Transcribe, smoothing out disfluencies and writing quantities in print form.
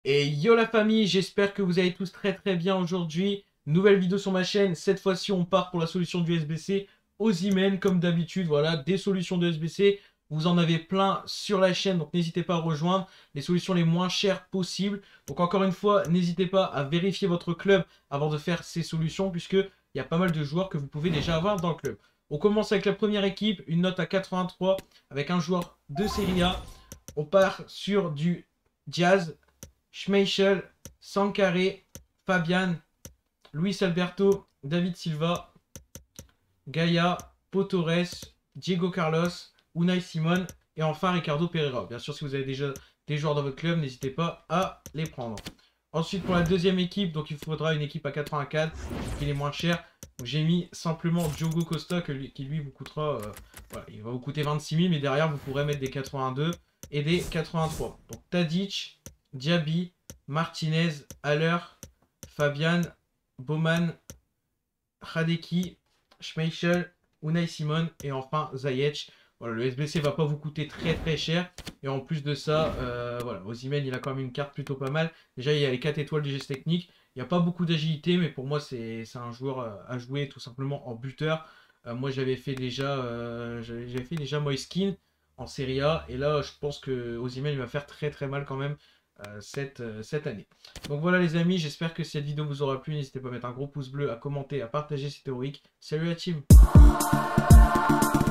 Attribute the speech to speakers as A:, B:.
A: Et yo la famille, j'espère que vous allez tous très bien aujourd'hui. Nouvelle vidéo sur ma chaîne, cette fois-ci on part pour la solution du SBC aux Imen comme d'habitude. Voilà, des solutions de SBC, vous en avez plein sur la chaîne, donc n'hésitez pas à rejoindre les solutions les moins chères possibles. Donc encore une fois, n'hésitez pas à vérifier votre club avant de faire ces solutions, puisque il y a pas mal de joueurs que vous pouvez déjà avoir dans le club. On commence avec la première équipe, une note à 83 avec un joueur de Serie A. On part sur du Diaz, Schmeichel, Sankaré, Fabian, Luis Alberto, David Silva, Gaia, Pau Torres, Diego Carlos, Unai Simon et enfin Ricardo Pereira. Bien sûr, si vous avez déjà des joueurs dans votre club, n'hésitez pas à les prendre. Ensuite, pour la deuxième équipe, donc il faudra une équipe à 84, qui est moins cher. J'ai mis simplement Diogo Costa, qui lui vous coûtera, voilà, il va vous coûter 26 000, mais derrière vous pourrez mettre des 82 et des 83. Donc Tadic, Diaby, Martinez, Haller, Fabian, Bowman, Hradeki, Schmeichel, Unai Simon et enfin Ziyech. Voilà, le SBC va pas vous coûter très cher. Et en plus de ça, voilà, Osimhen il a quand même une carte plutôt pas mal. Déjà il y a les 4 étoiles du geste technique. Il n'y a pas beaucoup d'agilité, mais pour moi c'est un joueur à jouer tout simplement en buteur. Moi j'avais fait déjà Moiskin en Serie A. Et là je pense que Osimhen il va faire très mal quand même cette année. Donc voilà les amis, j'espère que cette vidéo vous aura plu. N'hésitez pas à mettre un gros pouce bleu, à commenter, à partager, c'est théorique. Salut la team!